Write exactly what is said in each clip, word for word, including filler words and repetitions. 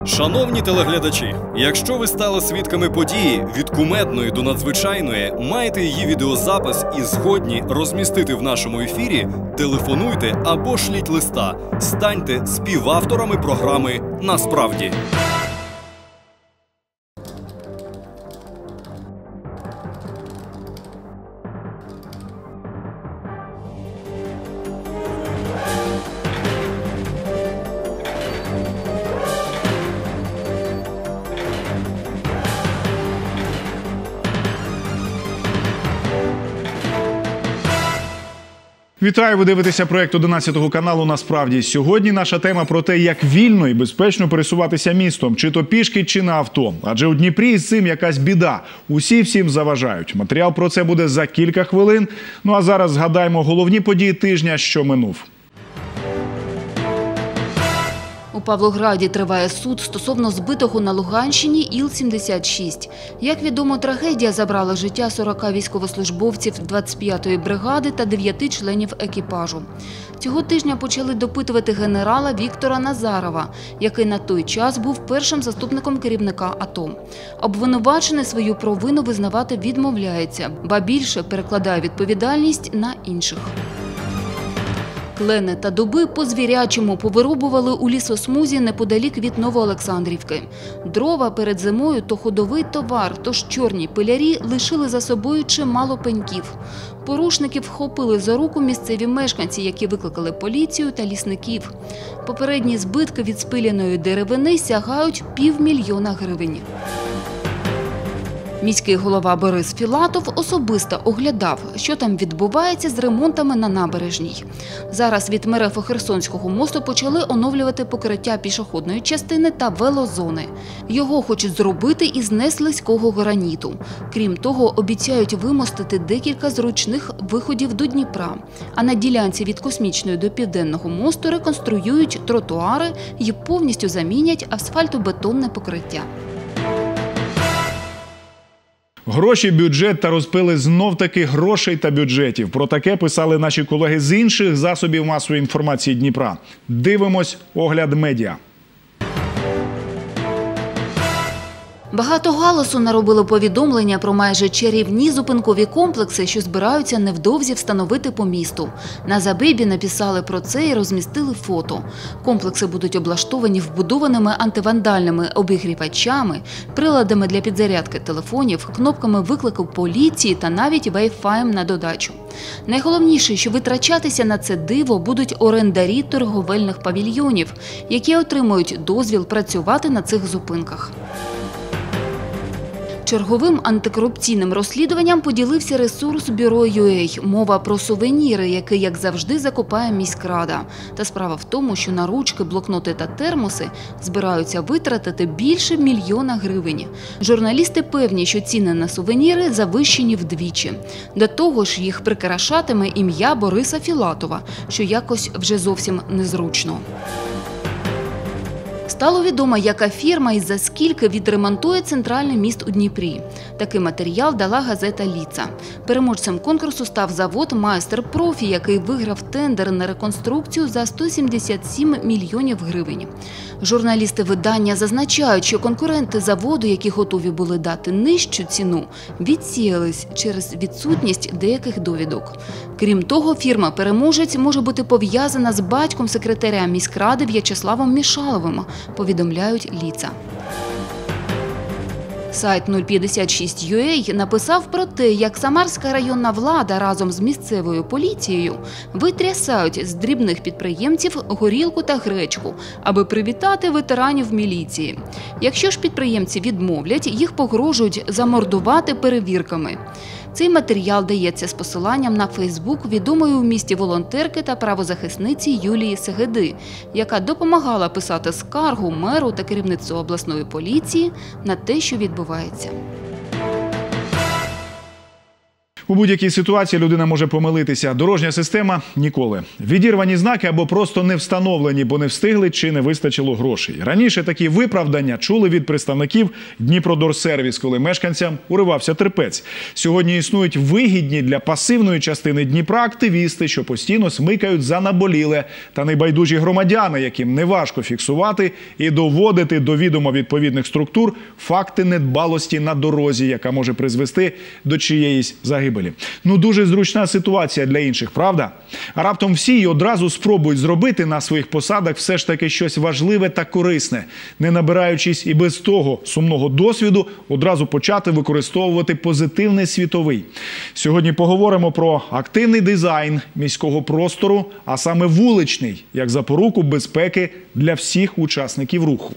Шановні телеглядачі, якщо ви стали свідками події від кумедної до надзвичайної, маєте її відеозапис і згодні розмістити в нашому ефірі, телефонуйте або шліть листа. Станьте співавторами програми «Насправді». Вітаю, ви дивитеся проєкт одинадцятого каналу «Насправді». Сьогодні наша тема про те, як вільно і безпечно пересуватися містом, чи то пішки, чи на авто. Адже у Дніпрі із цим якась біда. Усі всім заважають. Матеріал про це буде за кілька хвилин. Ну а зараз згадаємо головні події тижня, що минув. У Павлограді триває суд стосовно збитого на Луганщині Іл сімдесят шість. Як відомо, трагедія забрала життя сорока військовослужбовців двадцять п'ятої бригади та дев'яти членів екіпажу. Цього тижня почали допитувати генерала Віктора Назарова, який на той час був першим заступником керівника АТО. Обвинувачений свою провину визнавати відмовляється, ба більше перекладає відповідальність на інших. Клени та дуби по-звірячому повирубували у лісосмузі неподалік від Новоолександрівки. Дрова перед зимою то ходовий товар, тож чорні пилярі лишили за собою чимало пеньків. Порушників вхопили за руку місцеві мешканці, які викликали поліцію та лісників. Попередні збитки від спиляної деревини сягають півмільйона гривень. Міський голова Борис Філатов особисто оглядав, що там відбувається з ремонтами на набережній. Зараз від Мерефо-Херсонського мосту почали оновлювати покриття пішохідної частини та велозони. Його хочуть зробити із неслизького граніту. Крім того, обіцяють вимостити декілька зручних виходів до Дніпра. А на ділянці від Космічної до Південного мосту реконструюють тротуари і повністю замінять асфальтобетонне покриття. Гроші, бюджет та розпили знов-таки грошей та бюджетів. Про таке писали наші колеги з інших засобів масової інформації Дніпра. Дивимось огляд медіа. Багато галасу наробило повідомлення про майже чарівні зупинкові комплекси, що збираються невдовзі встановити по місту. На забибі написали про це і розмістили фото. Комплекси будуть облаштовані вбудованими антивандальними обігрівачами, приладами для підзарядки телефонів, кнопками виклику поліції та навіть вай-фаєм на додачу. Найголовніше, що витрачатися на це диво будуть орендарі торговельних павільйонів, які отримують дозвіл працювати на цих зупинках. Черговим антикорупційним розслідуванням поділився ресурс Бюро ю ей. Мова про сувеніри, які, як завжди, закупає міськрада. Та справа в тому, що на ручки, блокноти та термоси збираються витратити більше мільйона гривень. Журналісти певні, що ціни на сувеніри завищені вдвічі. До того ж, їх прикрашатиме ім'я Бориса Філатова, що якось вже зовсім незручно. Стало відомо, яка фірма і за скільки відремонтує центральний міст у Дніпрі. Такий матеріал дала газета «Ліца». Переможцем конкурсу став завод «Майстер Профі», який виграв тендер на реконструкцію за сто сімдесят сім мільйонів гривень. Журналісти видання зазначають, що конкуренти заводу, які готові були дати нижчу ціну, відсіялись через відсутність деяких довідок. Крім того, фірма-переможець може бути пов'язана з батьком секретаря міськради В'ячеславом Мішаловим, повідомляють «Ліца». Сайт нуль п'ятдесят шість ю ей написав про те, як самарська районна влада разом з місцевою поліцією витрясають з дрібних підприємців горілку та гречку, аби привітати ветеранів міліції. Якщо ж підприємці відмовлять, їх погрожують замордувати перевірками. Цей матеріал дається з посиланням на Фейсбук відомої у місті волонтерки та правозахисниці Юлії Сегеди, яка допомагала писати скаргу меру та керівництву обласної поліції на те, що відбувається. У будь-якій ситуації людина може помилитися. Дорожня система – ніколи. Відірвані знаки або просто не встановлені, бо не встигли чи не вистачило грошей. Раніше такі виправдання чули від представників Дніпродорсервіс, коли мешканцям уривався терпець. Сьогодні існують вигідні для пасивної частини Дніпра активісти, що постійно смикають за наболіле, та небайдужі громадяни, яким неважко фіксувати і доводити до відома відповідних структур факти недбалості на дорозі, яка може призвести до чиєїсь загибелі. Ну, дуже зручна ситуація для інших, правда? А раптом всі й одразу спробують зробити на своїх посадах все ж таки щось важливе та корисне, не набираючись і без того сумного досвіду одразу почати використовувати позитивний світовий. Сьогодні поговоримо про активний дизайн міського простору, а саме вуличний, як запоруку безпеки для всіх учасників руху.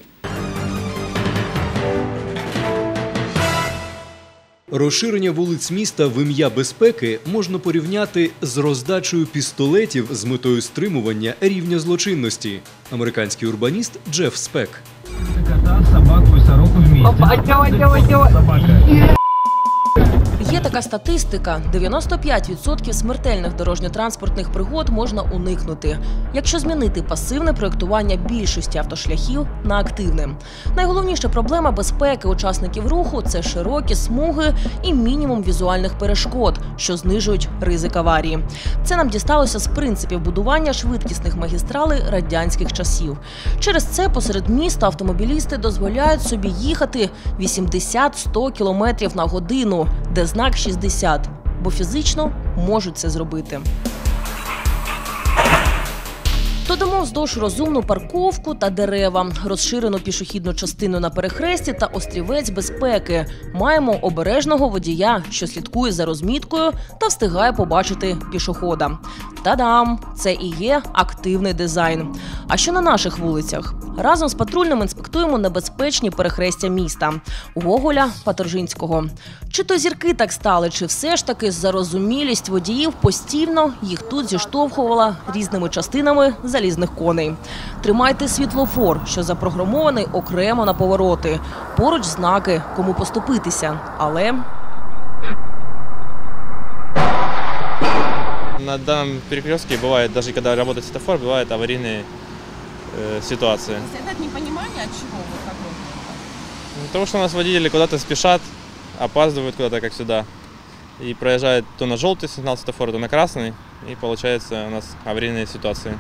Розширення вулиць міста в ім'я безпеки можна порівняти з роздачею пістолетів з метою стримування рівня злочинності. Американський урбаніст Джеф Спек. Кота, собаку и сороку вместе. Є така статистика – дев'яносто п'ять відсотків смертельних дорожньо-транспортних пригод можна уникнути, якщо змінити пасивне проєктування більшості автошляхів на активне. Найголовніша проблема безпеки учасників руху – це широкі смуги і мінімум візуальних перешкод, що знижують ризик аварії. Це нам дісталося з принципів будування швидкісних магістралей радянських часів. Через це посеред міста автомобілісти дозволяють собі їхати вісімдесят-сто кілометрів на годину, де знак шістдесят, бо фізично можуть це зробити. Додамо вздовж розумну парковку та дерева, розширену пішохідну частину на перехресті та острівець безпеки. Маємо обережного водія, що слідкує за розміткою та встигає побачити пішохода. Та-дам! Це і є активний дизайн. А що на наших вулицях? Разом з патрульним інспектуємо небезпечні перехрестя міста – Гоголя, Паторжинського. Чи то зірки так стали, чи все ж таки зарозумілість водіїв постійно їх тут зіштовхувала різними частинами залізних коней. Тримайте світлофор, що запрограмований окремо на повороти. Поруч знаки, кому поступитися. Але... На данном перекрестке бывает, даже когда работает светофор, бывают аварийные э, ситуации. То есть это непонимание от чего? Вот такое? Потому что у нас водители куда-то спешат, опаздывают куда-то, как сюда, и проезжают то на желтый сигнал светофора, то на красный, и получается у нас аварийные ситуации.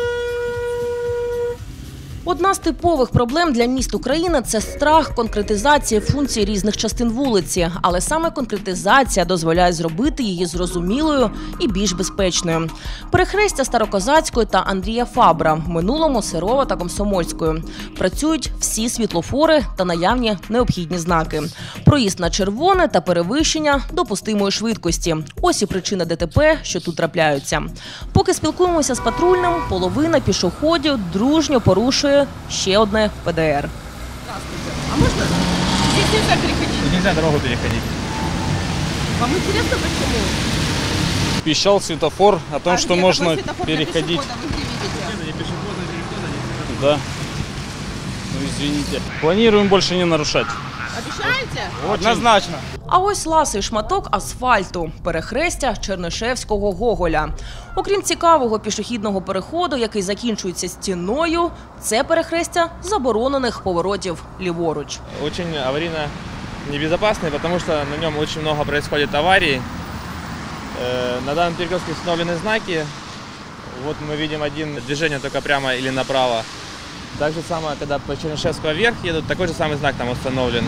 Одна з типових проблем для міст України – це страх конкретизації функцій різних частин вулиці. Але саме конкретизація дозволяє зробити її зрозумілою і більш безпечною. Перехрестя Старокозацької та Андрія Фабра, в минулому Серова та Комсомольської. Працюють всі світлофори та наявні необхідні знаки. Проїзд на червоне та перевищення допустимої швидкості. Ось і причина ДТП, що тут трапляються. Поки спілкуємося з патрульним, половина пішоходів дружньо порушує ще одне ПДР. Здравствуйте. А можно? Здесь нельзя переходить. Нельзя дорогу переходить. Вам интересно, почему? Пищал светофор о том, а что где можно такой светофор для переходить. пешехода? Вы где видите? Да. Ну, извините. Планируем больше не нарушать. Обещаете? Однозначно. А ось ласий шматок асфальту – перехрестя Чернишевського Гоголя. Окрім цікавого пішохідного переходу, який закінчується стіною, це перехрестя заборонених поворотів ліворуч. Очень аварийно небезопасный, потому что на нем очень много происходит аварий. Э, На данном перекрестке установлены знаки. Вот мы видим один движение только прямо или направо. Так же самое, когда по Чернышевского вверх едут, такой же самый знак там установлен.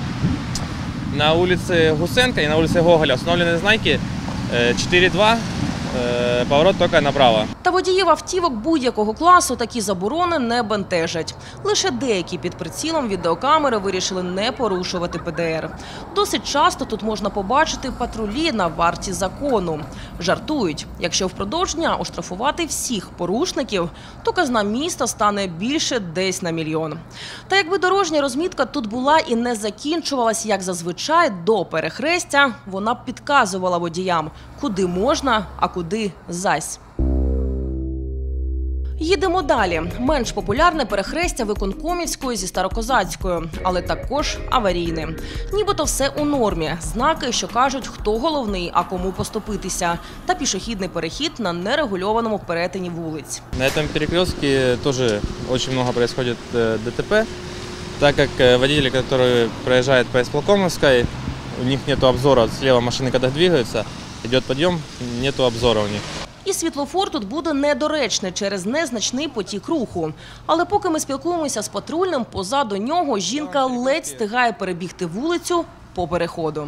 На улице Гусенко и на улице Гоголя установлены знаки чотири два, поворот тільки направо. Та водіїв автівок будь-якого класу такі заборони не бентежать. Лише деякі під прицілом відеокамери вирішили не порушувати ПДР. Досить часто тут можна побачити патрулі на варті закону. Жартують, якщо впродовж дня оштрафувати всіх порушників, то казна міста стане більше десь на мільйон. Та якби дорожня розмітка тут була і не закінчувалась, як зазвичай, до перехрестя, вона б підказувала водіям, куди можна, а куди зась. Їдемо далі. Менш популярне перехрестя Виконкомівської зі Старокозацькою, але також аварійне. Нібито все у нормі. Знаки, що кажуть, хто головний, а кому поступитися. Та пішохідний перехід на нерегульованому перетині вулиць. На этом перекрестке тоже очень много происходит ДТП, так как водители, которые проезжают по Исполкомовской, у них нет обзора, слева машины когда двигаются, идет подъем, нет обзора у них. І світлофор тут буде недоречний через незначний потік руху. Але поки ми спілкуємося з патрульним, позаду нього жінка ледь встигає перебігти вулицю по переходу.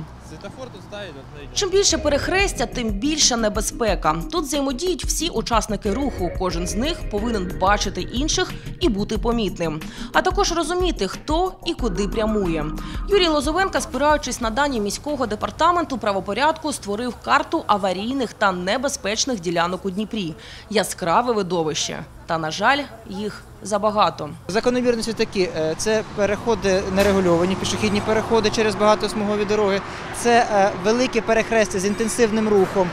Чим більше перехрестя, тим більша небезпека. Тут взаємодіють всі учасники руху. Кожен з них повинен бачити інших і бути помітним. А також розуміти, хто і куди прямує. Юрій Лозовенко, спираючись на дані міського департаменту правопорядку, створив карту аварійних та небезпечних ділянок у Дніпрі. Яскраве видовище. Та, на жаль, їх забагато. Закономірності такі – це переходи нерегульовані, пішохідні переходи через багатосмугові дороги, це великі перехрестя з інтенсивним рухом,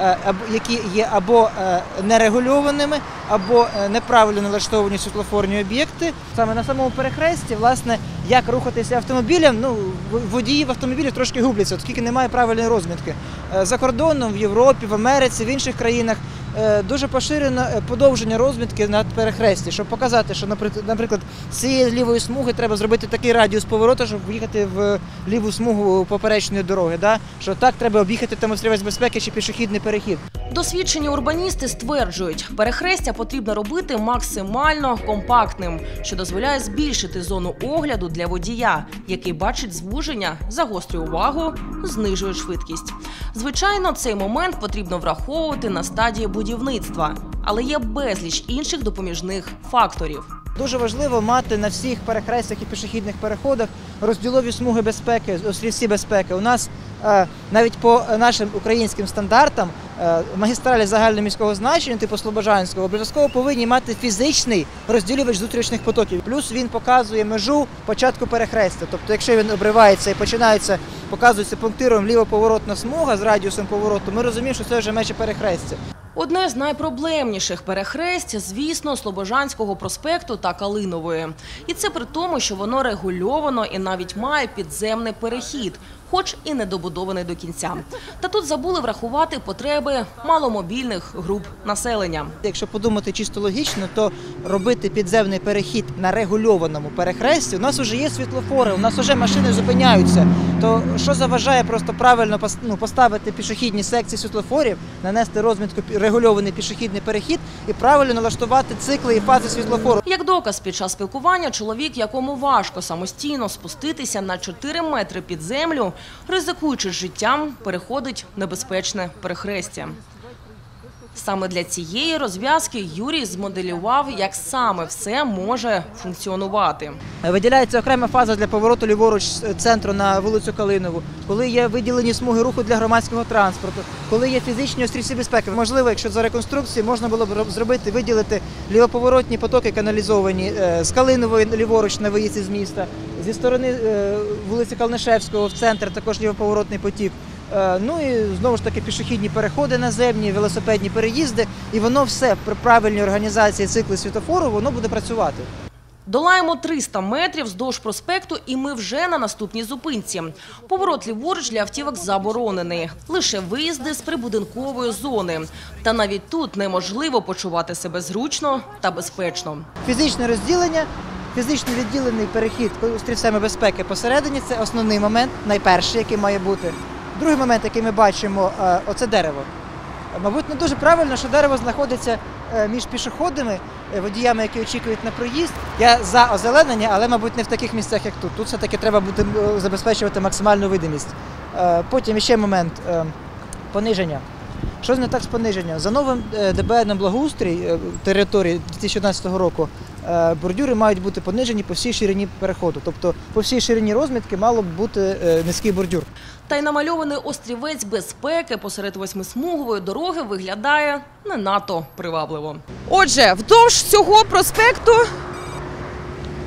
які є або нерегульованими, або неправильно налаштовані світлофорні об'єкти. Саме на самому перехресті, власне, як рухатися автомобілем, ну, водії в автомобілі трошки губляться, оскільки немає правильної розмітки. За кордоном, в Європі, в Америці, в інших країнах дуже поширено подовження розмітки на перехресті, щоб показати, що, наприклад, з цієї лівої смуги треба зробити такий радіус повороту, щоб в'їхати в ліву смугу поперечної дороги, да? Що так треба об'їхати там острівець безпеки чи пішохідний перехід. Досвідчені урбаністи стверджують, перехрестя потрібно робити максимально компактним, що дозволяє збільшити зону огляду для водія, який бачить звуження, загострює увагу, знижує швидкість. Звичайно, цей момент потрібно враховувати на стадії будівництва, але є безліч інших допоміжних факторів. Дуже важливо мати на всіх перехрестях і пішохідних переходах розділові смуги безпеки, острівці безпеки. У нас навіть по нашим українським стандартам магістралі загальноміського значення, типу Слобожанського, обов'язково повинні мати фізичний розділювач зустрічних потоків. Плюс він показує межу початку перехрестя. Тобто, якщо він обривається і починається, показується пунктиром лівоповоротна смуга з радіусом повороту, ми розуміємо, що це вже межі перехрестя. Одне з найпроблемніших перехресть, звісно, Слобожанського проспекту та Калинової. І це при тому, що воно регульовано і навіть має підземний перехід, хоч і не добудований до кінця. Та тут забули врахувати потреби маломобільних груп населення. Якщо подумати чисто логічно, то робити підземний перехід на регульованому перехресті, у нас вже є світлофори, у нас вже машини зупиняються. То що заважає просто правильно поставити пішохідні секції світлофорів, нанести розмітку регульований пішохідний перехід і правильно налаштувати цикли і фази світлофору. Як доказ, під час спілкування чоловік, якому важко самостійно спуститися на чотири метри під землю, ризикуючи життям, переходить небезпечне перехрестя. Саме для цієї розв'язки Юрій змоделював, як саме все може функціонувати. Виділяється окрема фаза для повороту ліворуч з центру на вулицю Калинову, коли є виділені смуги руху для громадського транспорту, коли є фізичні острівці безпеки. Можливо, якщо за реконструкцію можна було б зробити, виділити лівоповоротні потоки каналізовані з Калинової ліворуч на виїзді з міста, зі сторони вулиці Калнишевського в центр також лівоповоротний потік. Ну і знову ж таки пішохідні переходи наземні, велосипедні переїзди, і воно все при правильній організації цикли світлофору, воно буде працювати. Долаємо триста метрів вздовж проспекту і ми вже на наступній зупинці. Поворот ліворуч для автівок заборонений. Лише виїзди з прибудинкової зони. Та навіть тут неможливо почувати себе зручно та безпечно. Фізичне розділення, фізично відділений перехід острівцями безпеки посередині – це основний момент, найперший, який має бути. Другий момент, який ми бачимо, оце дерево. Мабуть, не дуже правильно, що дерево знаходиться між пішоходами, водіями, які очікують на проїзд. Я за озеленення, але, мабуть, не в таких місцях, як тут. Тут все-таки треба буде забезпечувати максимальну видимість. Потім ще момент – пониження. Що не так з пониженням? За новим ДБН благоустрій території дві тисячі одинадцятого року бордюри мають бути понижені по всій ширині переходу. Тобто по всій ширині розмітки мало б бути низький бордюр. Та й намальований острівець безпеки посеред восьмисмугової дороги виглядає не надто привабливо. Отже, вдовж цього проспекту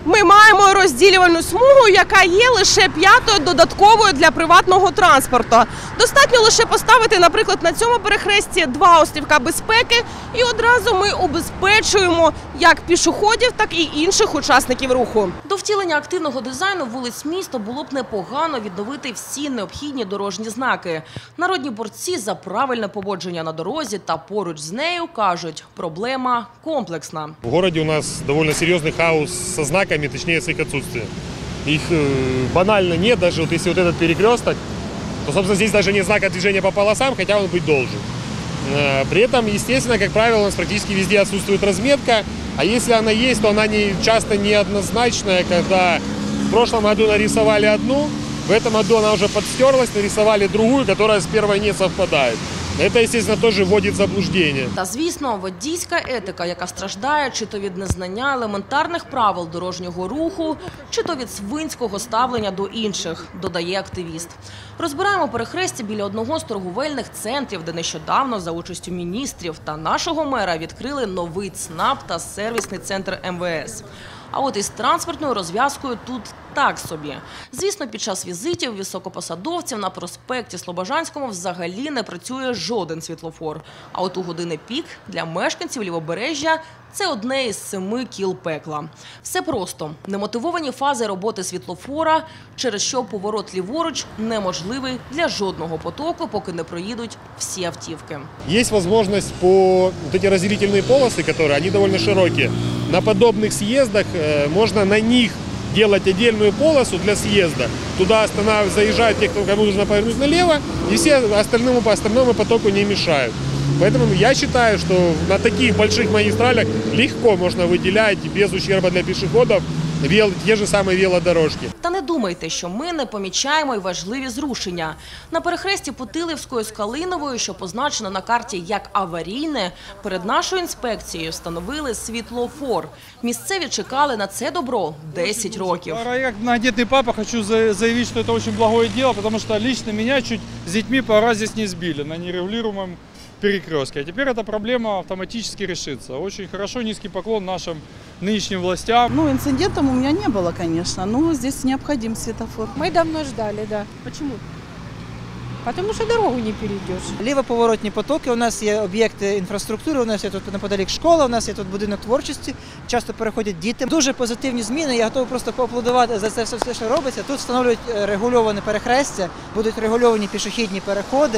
ми маємо розділювальну смугу, яка є лише п'ятою додатковою для приватного транспорту. Достатньо лише поставити, наприклад, на цьому перехресті два острівка безпеки, і одразу ми убезпечуємо як пішоходів, так і інших учасників руху. До втілення активного дизайну вулиць міста було б непогано відновити всі необхідні дорожні знаки. Народні борці за правильне поводження на дорозі та поруч з нею кажуть, проблема комплексна. В городе у нас довольно серьезный хаос со знаками, точнее с их отсутствием. Их банально нет, даже вот если вот этот перекресток, то, собственно, здесь даже нет знака движения по полосам, хотя он быть должен. При этом, естественно, как правило, у нас практически везде отсутствует разметка, а если она есть, то она не, часто неоднозначная, когда в прошлом году нарисовали одну, в этом году она уже подстерлась, нарисовали другую, которая с первой не совпадает. Це, звісно, теж вводить в заблуждення. Та, звісно, водійська етика, яка страждає чи то від незнання елементарних правил дорожнього руху, чи то від свинського ставлення до інших, додає активіст. Розбираємо перехрестя біля одного з торговельних центрів, де нещодавно за участю міністрів та нашого мера відкрили новий ЦНАП та сервісний центр ем ве ес. А от із транспортною розв'язкою тут так собі. Звісно, під час візитів високопосадовців на проспекті Слобожанському взагалі не працює жоден світлофор. А от у години пік для мешканців Лівобережжя це одне із семи кіл пекла. Все просто. Немотивовані фази роботи світлофора, через що поворот ліворуч неможливий для жодного потоку, поки не проїдуть всі автівки. Є можливість по вот эти розділительні полоси, які вони доволі широкі, на подобних з'їздах можна на них делать отдельную полосу для съезда. Туда заезжают те, кому нужно повернуть налево, и все остальному, по остальному потоку не мешают. Поэтому я считаю, что на таких больших магистралях легко можно выделять без ущерба для пешеходов ті ж самі велодорожки. Та не думайте, що ми не помічаємо й важливі зрушення. На перехресті Путилівської з Калиновою, що позначено на карті як аварійне, перед нашою інспекцією встановили світлофор. Місцеві чекали на це добро десять років. Як многодітний папа, хочу заявити, що це дуже благое діло, тому що лично мене чуть з дітьми пару разів здесь не збили на нерегулируемом перекрестке. А теперь эта проблема автоматически решится. Очень хорошо, низкий поклон нашим нынешним властям. Ну, инцидентов у меня не было, конечно, но здесь необходим светофор. Мы давно ждали, да. Почему? Потому що дорогу не перейдеш. Лівоповоротні потоки, у нас є об'єкти інфраструктури, у нас є тут неподалік школа, у нас є тут будинок творчості, часто переходять діти. Дуже позитивні зміни, я готовий просто поаплодувати за це все, що робиться. Тут встановлюють регульоване перехрестя, будуть регульовані пішохідні переходи.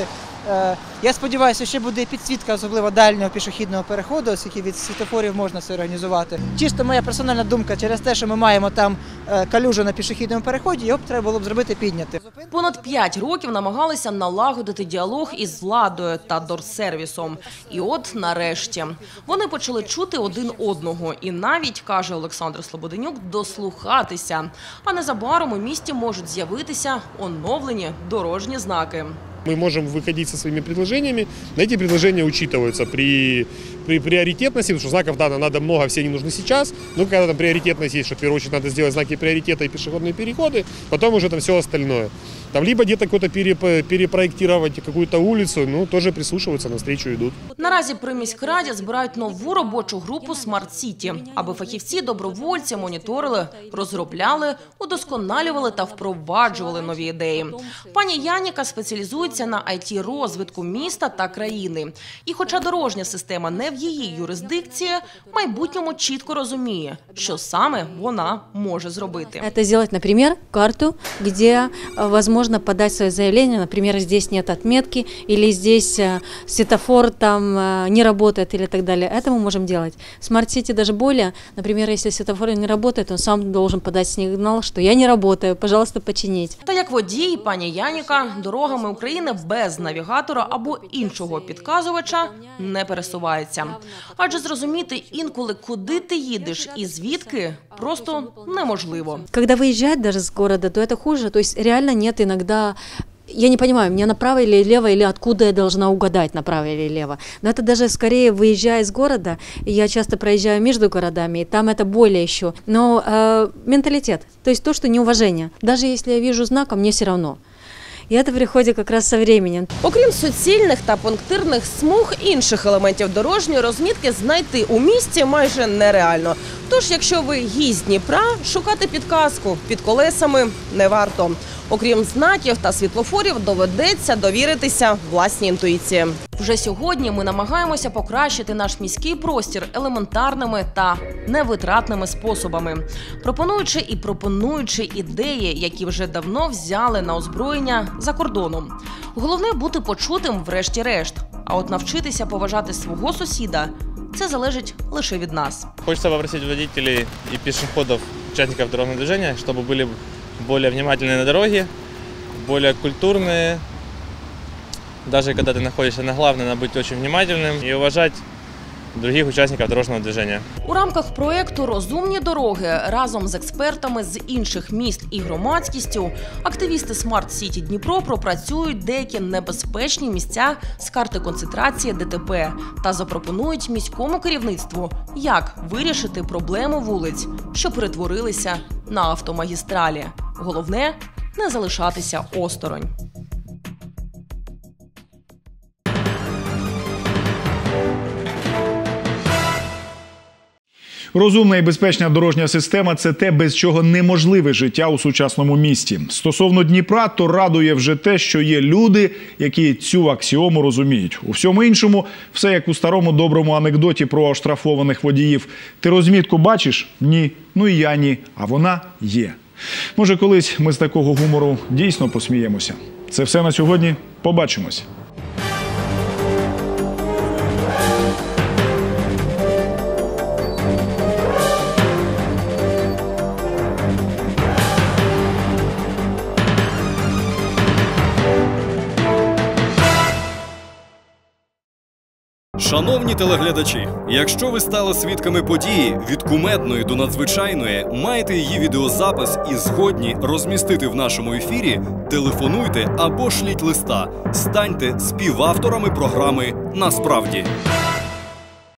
Я сподіваюся, ще буде підсвітка, особливо дальнього пішохідного переходу, оскільки від світлофорів можна це організувати. Чисто моя персональна думка, через те, що ми маємо там калюжу на пішохідному переході, його б треба було б зробити підняти. Понад п'ять років намагалися налагодити діалог із владою та дорсервісом. І от нарешті. Вони почали чути один одного і навіть, каже Олександр Слободенюк, дослухатися. А незабаром у місті можуть з'явитися оновлені дорожні знаки. Мы можем выходить со своими предложениями, но эти предложения учитываются при, при приоритетности, потому что знаков да, надо много, все не нужны сейчас, но когда там приоритетность есть, что в первую очередь надо сделать знаки приоритета и пешеходные переходы, потом уже там все остальное. Там либо где-то какой-то перепроектировать какую-то улицу, ну, тоже прислушиваются, навстречу идут. Наразі при міськраді збирають нову робочу групу «Смарт-Сіті», аби фахівці-добровольці моніторили, розробляли, удосконалювали та впроваджували нові ідеї. Пані Яніка спеціалізується на ай ті-розвитку міста та країни. І хоча дорожня система не в її юрисдикції, в майбутньому чітко розуміє, що саме вона може зробити. Це зробити, наприклад, карту, де можливо подать свое заявление, например, здесь нет отметки, или здесь светофор там не работает, или так далее. Это мы можем делать. Смарт-Сити даже более, например, если светофор не работает, он сам должен подать сигнал, что я не работаю, пожалуйста, починить. Та як водій, пані Яніка, дорогами України без навігатора або іншого підказувача не пересувається. Адже зрозуміти інколи, куди ти їдеш і звідки, просто неможливо. Когда выезжать даже с города, то это хуже, то есть реально нет иногда... Я не понимаю, мне направо или лево, или откуда я должна угадать, направо или лево. Но это даже скорее выезжая из города, я часто проезжаю между городами, и там это более еще. Но э, менталитет, то есть то, что неуважение. Даже если я вижу знак, а мне все равно. И это приходит как раз со временем. Окрім суцільних та пунктирних смуг, інших елементів дорожньої розмітки знайти у місті майже нереально. Тож, якщо ви гість Дніпра, шукати підказку під колесами не варто. Окрім знаків та світлофорів, доведеться довіритися власній інтуїції. Вже сьогодні ми намагаємося покращити наш міський простір елементарними та невитратними способами, пропонуючи і пропонуючи ідеї, які вже давно взяли на озброєння за кордоном. Головне – бути почутим врешті-решт. А от навчитися поважати свого сусіда – це залежить лише від нас. Хочется попросить водителей и пешеходов, участников дорожного движения, чтобы были более внимательны на дороге, более культурные. Даже когда ты находишься на главной, надо быть очень внимательным и уважать других участників дорожнього движення. У рамках проєкту «Розумні дороги» разом з експертами з інших міст і громадськістю активісти Smart City Дніпро пропрацюють деякі небезпечні місця з карти концентрації ДТП та запропонують міському керівництву, як вирішити проблему вулиць, що перетворилися на автомагістралі. Головне – не залишатися осторонь. Розумна і безпечна дорожня система – це те, без чого неможливе життя у сучасному місті. Стосовно Дніпра, то радує вже те, що є люди, які цю аксіому розуміють. У всьому іншому – все як у старому доброму анекдоті про оштрафованих водіїв. Ти розмітку бачиш? Ні. Ну і я ні. А вона є. Може, колись ми з такого гумору дійсно посміємося. Це все на сьогодні. Побачимось. Шановні телеглядачі, якщо ви стали свідками події від кумедної до надзвичайної, маєте її відеозапис і згодні розмістити в нашому ефірі, телефонуйте або шліть листа. Станьте співавторами програми «Насправді».